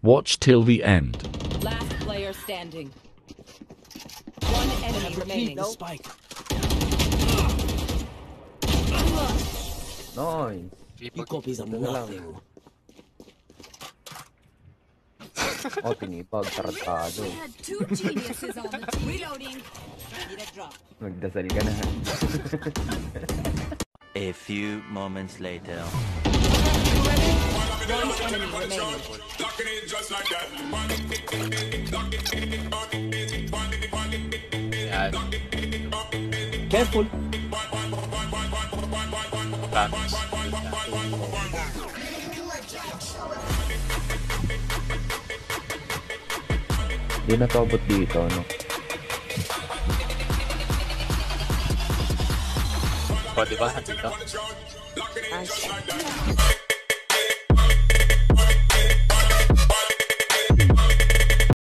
Watch till the end. Last player standing. One enemy remaining. The spike. Nice. You copies of nothing. Oh, pinipag, tarantado. Magdasal ka na. A few moments later. One enemy remaining. Yan. Careful. Promise. Hindi na tobot dito, no? O, diba? Dito. Nice.